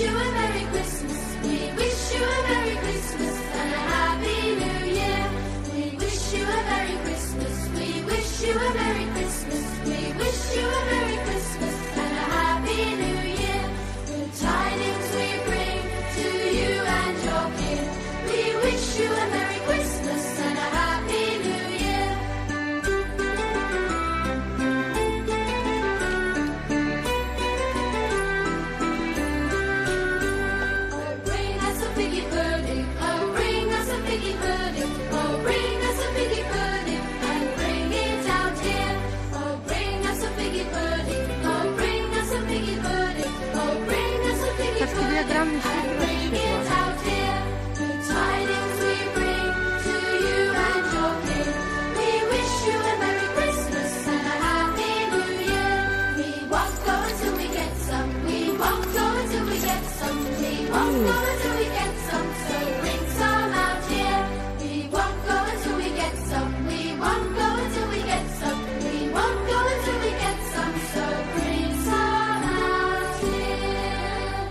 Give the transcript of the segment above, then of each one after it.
you a Merry Christmas. We wish you a Merry Christmas and a Happy New Year. We wish you a Merry Christmas. We wish you a Merry Christmas. We wish you a Merry Christmas and a Happy New Year. The tidings we bring to you and your kin. We wish you a Merry Christmas and a Happy New Year. Oh, bring us a piggy pudding. Oh, bring us a piggy pudding. Oh, bring us a piggy pudding and bring it out here. Oh, bring us a piggy pudding. Oh, bring us a piggy pudding. Oh, bring us a piggy pudding and bring it out here. The tidings we bring to you and your kin. We wish you a Merry Christmas and a Happy New Year. We won't go until we get some. We won't go until we get some. We won't go until we get some. So bring some out here. We won't go until we get some. We won't go until we get some. We won't go until we get some. So bring some out here.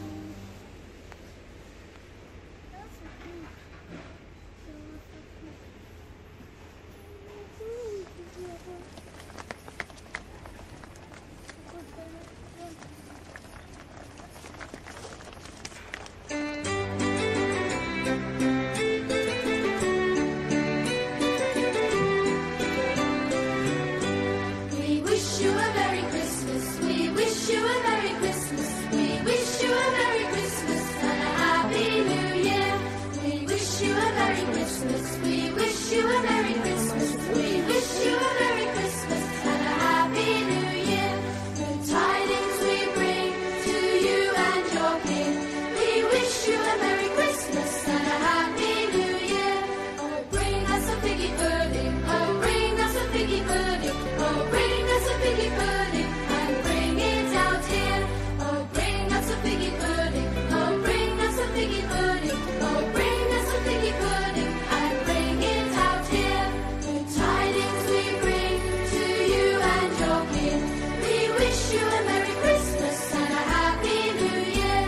We wish you a Merry Christmas. We wish you a Merry Christmas. We wish you a Merry Christmas and a Happy New Year. We wish you a Merry Christmas. We wish you a Merry Christmas. We wish you a Merry Christmas and a Happy New Year. The tidings we bring to you and your kin. We wish you a Merry Christmas and a Happy New Year. Oh, bring us a piggy pudding. Oh, bring us a piggy pudding. Oh, bring us a piggy pudding and bring it out here. Oh, bring us a piggy pudding. Oh, bring us a piggy pudding. Oh, bring us a piggy pudding and bring it out here. The tidings we bring to you and your kin. We wish you a Merry Christmas and a Happy New Year.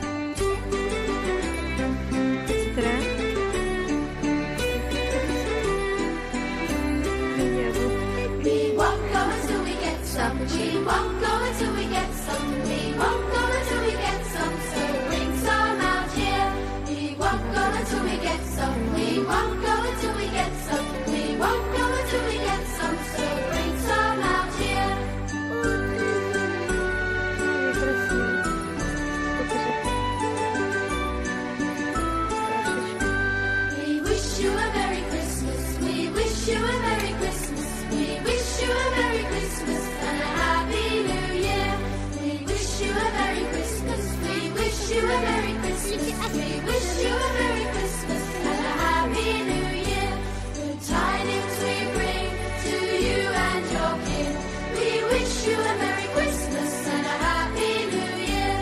We won't go until we get some. We won't go until we get some. We won't go until we get some. So bring some out here. We won't go until we get some. We won't go until we get some. We won't go until we get some. So bring some out here. We wish you a Merry Christmas. We wish you a Merry Christmas. We wish you a Merry Christmas and a Happy New Year. We wish you a Merry Christmas. We wish you a Merry Christmas. We wish you a Merry Christmas and a Happy New Year. The tidings we bring to you and your kin. We wish you a Merry Christmas and a Happy New Year.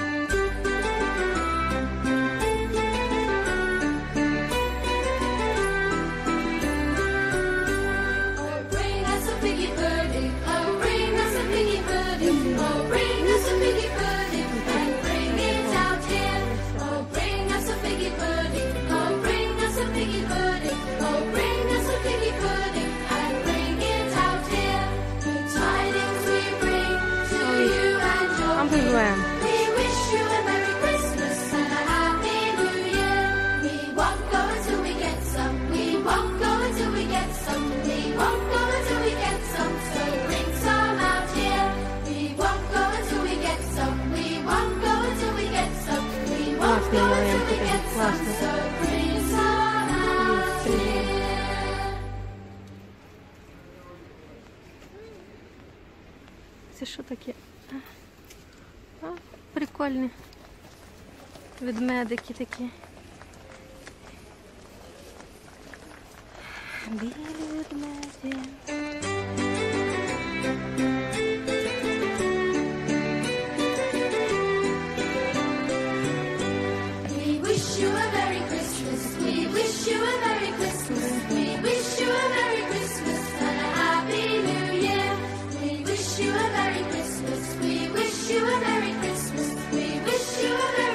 Oh, bring us a piggy pudding. Oh, bring us a piggy pudding. Oh, bring us a piggy pudding and bring it out here. Oh, bring us a piggy pudding. Oh, bring us a piggy pudding. Oh, bring us a piggy pudding and bring it out here. The tidings we bring to you and your kin. We wish you a Merry Christmas and a Happy New Year. We won't go until we get some. We won't go until we get some. We won't go until we get some. So bring some out here. We won't go until we get some. We won't go until we get some. We won't go until we get some. So bring some out here. Це що таке? А, прикольні ведмедики такі. Білі ведмеді. We wish you a Merry Christmas. We wish you a Merry Christmas. We wish you a Merry Christmas and a Happy New Year. We wish you a Merry Christmas. We wish you a Merry Christmas. We wish you a Merry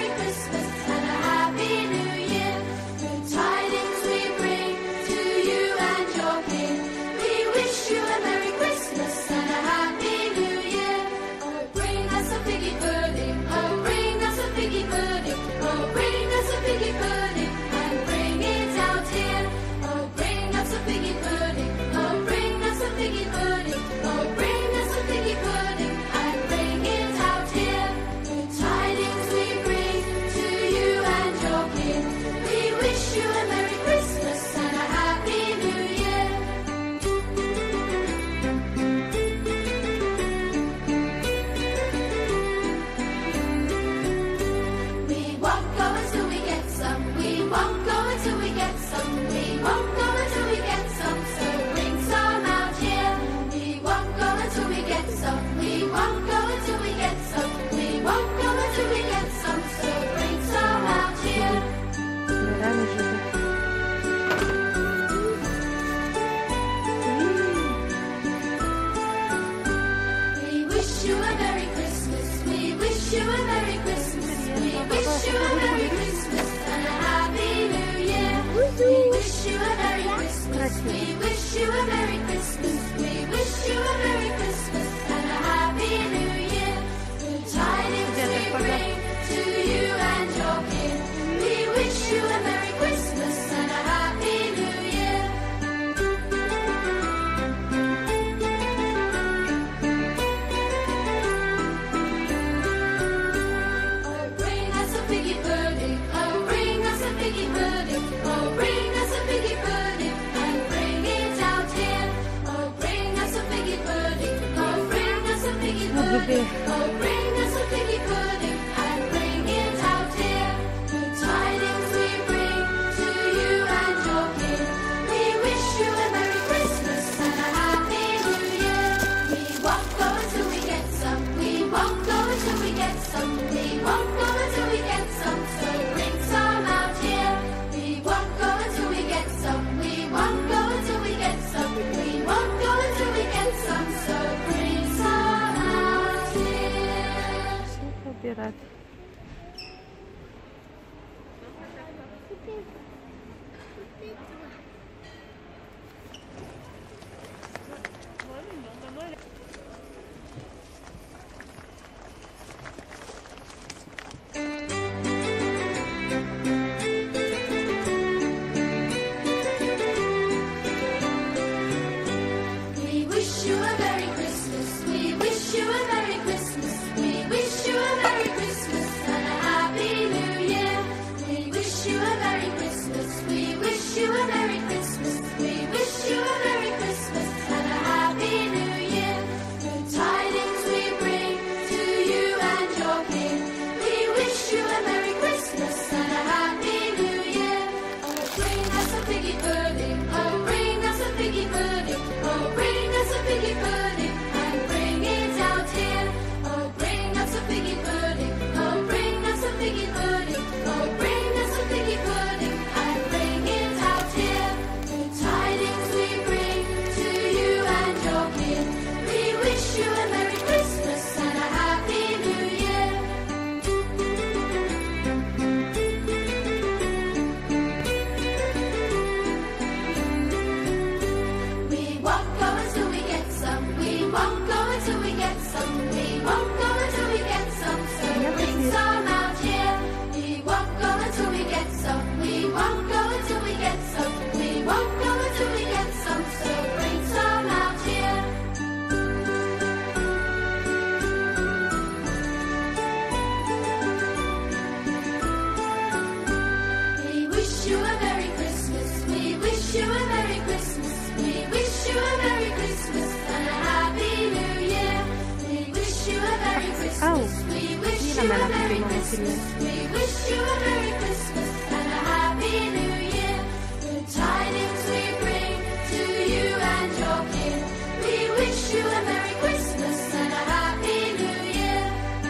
красиво. We wish you a Merry Christmas. We wish you a Merry Christmas and a Happy New Year. Good tidings we bring to you and your kin. We wish you a Merry Christmas and a Happy New Year. Oh, bring us a piggy pudding. Oh, bring us a piggy pudding. Oh, bring us a piggy pudding and bring it out here. Oh, bring us a piggy pudding. Oh, bring us a piggy pudding. Oh, bring us a piggy pudding and bring it out here. Good tidings we bring to you and your kin. We wish you a Merry Christmas and a Happy New Year. We won't go until we get some. We won't go until we get some. We won't go until we get some. So bring some out here. We won't go until we get some. We won't go until we get some. We won't go until we get some. So bring some out here. Всё убирать. We wish you a Merry Christmas. We wish you a Merry Christmas. We wish you a Merry Christmas and a Happy New Year. We wish you a Merry Christmas. We wish you a Merry Christmas. We wish you a Merry Christmas and a Happy New Year. Good tidings we bring to you and your kin. We wish you a Merry Christmas and a Happy New Year. Oh, bring us a piggy pudding. Oh, bring us a piggy pudding. Oh, bring us a piggy pudding and bring it out here. Oh, bring us a piggy pudding. Oh, bring us a piggy pudding. Oh, bring us a piggy pudding and bring it out here. Good tidings we bring to you and your kin. We wish you a Merry Christmas and a Happy New Year. We won't go until we get some. We won't go until we get some. We won't go until we get some. So bring some out here. We won't go until we get some. We won't go until we get some. We won't go until we get some. So bring some out here. We wish you a Merry Christmas. We wish you a Merry Christmas. We wish you a Merry Christmas and a Happy New Year. We wish you a Merry Christmas. We wish you a Merry Christmas. We wish you a Merry Christmas and a Happy New Year. Good tidings we bring to you and your kin. We wish you a Merry Christmas and a Happy New Year.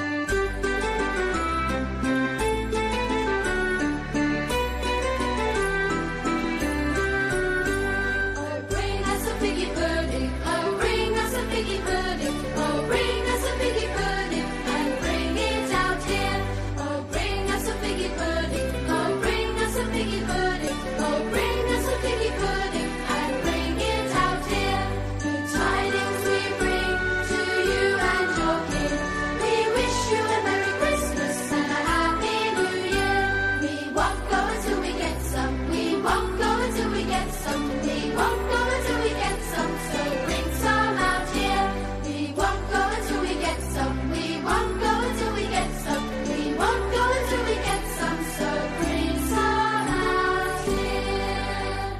Oh, bring us a piggy pudding. Oh, bring us a piggy pudding. Oh, bring us a piggy pudding and bring it out here. Oh, bring us a piggy pudding. Oh, bring us a piggy pudding. Oh, bring us a piggy pudding and bring it out here. Good tidings we bring to you and your kin. We wish you a Merry Christmas and a Happy New Year. We won't go until we get some. We won't go until we get some. We won't go until we get some. So bring some out here. We won't go until we get some. We won't go until we get some. We won't go until we get some. So bring some out here.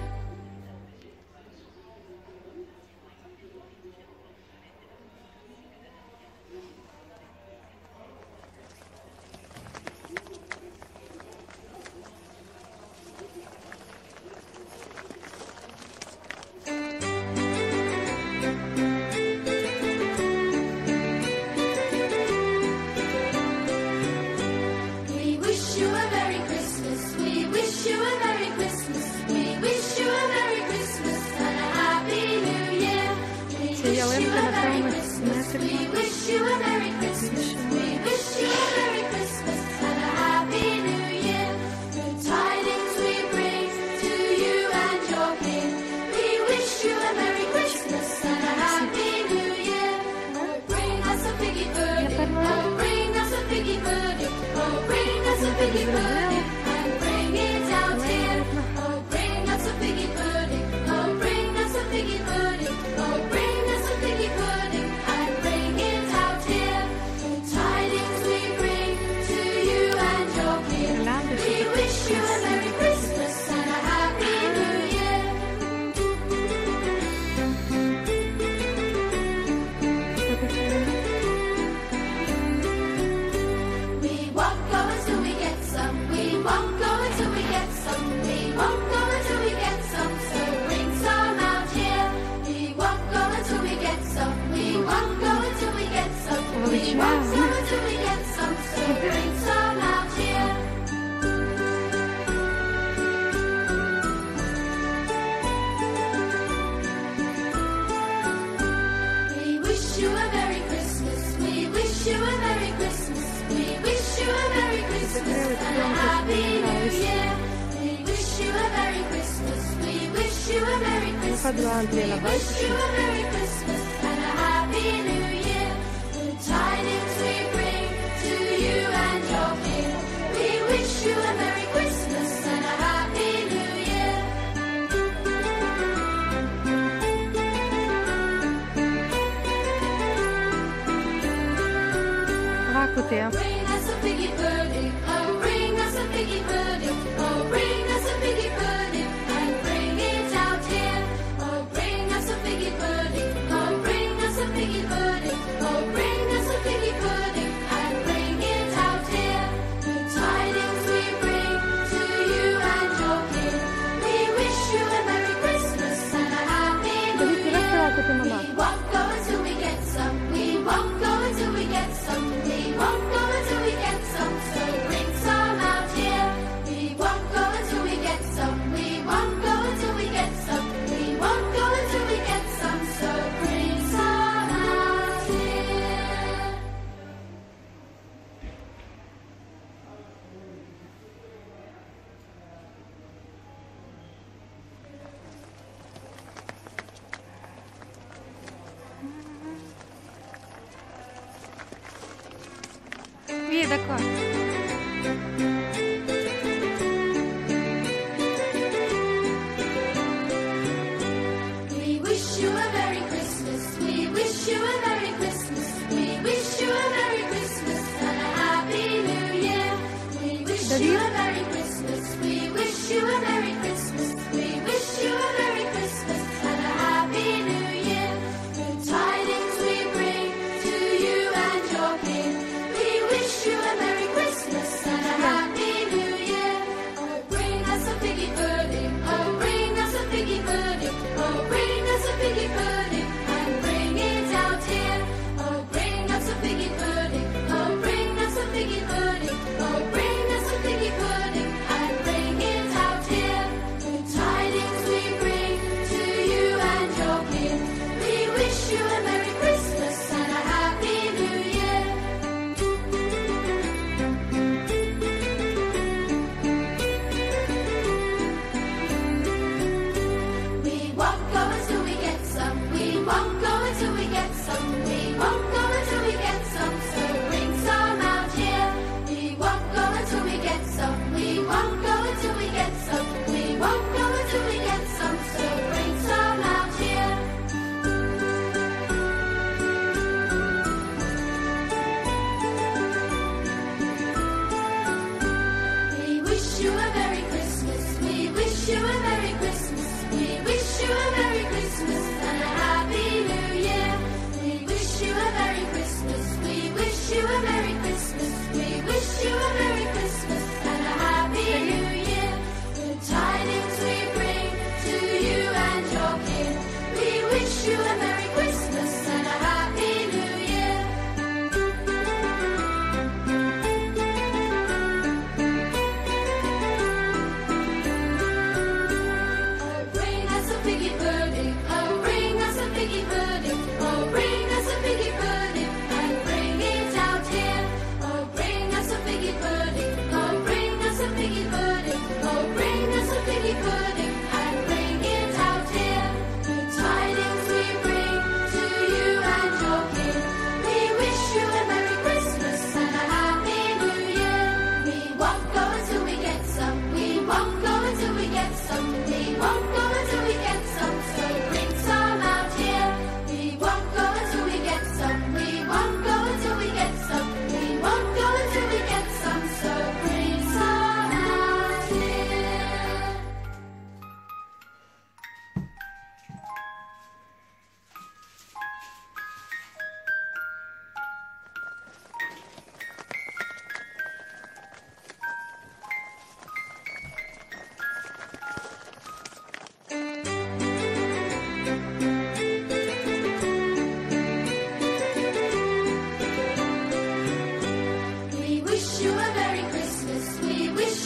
We wish you a Merry Christmas. We wish you a Merry Christmas. We wish you a Merry Christmas and a Happy New Year. We wish you ялинка, a Merry напевно, Christmas. не We wish you a Merry Christmas. We wish you a Merry Christmas and a Happy New Year. Good tidings we bring to you and your kin. We figgy pudding and bring it out here. Oh, bring us a figgy pudding. Oh, bring us a figgy pudding. Oh, bring us a figgy pudding and bring it out here. Good tidings we bring to you and your kin. We wish you a Merry Christmas and a Happy New Year. We won't go until we get some. We won't go until we get some. We won't go until we get some. So bring some out here. We won't go until we get some. We won't go until we get some. We won't go until we get some. So bring some out here. We wish you a Merry Christmas. We wish you a Merry Christmas. We wish you a Merry Christmas and a Happy New Year. We wish you a Merry Christmas. We wish you a Merry Christmas. We wish you a Merry Christmas and a Happy New Year. Good tidings we bring to you and your kin. We wish you a Merry Christmas and a Happy New Year. Raconter. Bring us a figgy pudding, oh bring us a figgy pudding, oh bring us a figgy pudding and bring it out here. Oh bring us a figgy pudding, oh bring us a figgy pudding, oh bring us a figgy pudding and bring it out here. Good tidings we bring to you and your kin. We wish you a Merry Christmas and a Happy New Year. We won't go until we get some. We won't go until we get some. We won't go until we get some. So bring some out here. We won't go until we get some. We won't go until we get some. We won't go until we get some. So bring some out here. Oui, d'accord. We wish you a Merry Christmas. We wish you a Merry Christmas. We wish you a Merry Christmas and a Happy New Year. We wish you a Merry Christmas. We wish you a Merry Christmas. We wish you a Merry Christmas and a Happy New Year. Good tidings we bring to you and your kin. We wish you a Merry Christmas and a Happy New Year. Oh, bring us a figgy pudding. Oh, bring us a figgy pudding. Oh, bring us a figgy pudding and bring it out here. Oh, bring us a figgy pudding. Oh, bring us a figgy pudding. Oh, bring us a figgy pudding and bring it out here. Good tidings we bring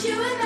you a